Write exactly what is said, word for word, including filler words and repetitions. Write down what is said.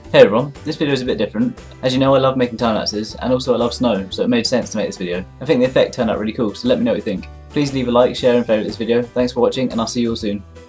Hey everyone, this video is a bit different. As you know, I love making time lapses, and also I love snow, so it made sense to make this video. I think the effect turned out really cool, so let me know what you think. Please leave a like, share and favourite this video. Thanks for watching, and I'll see you all soon.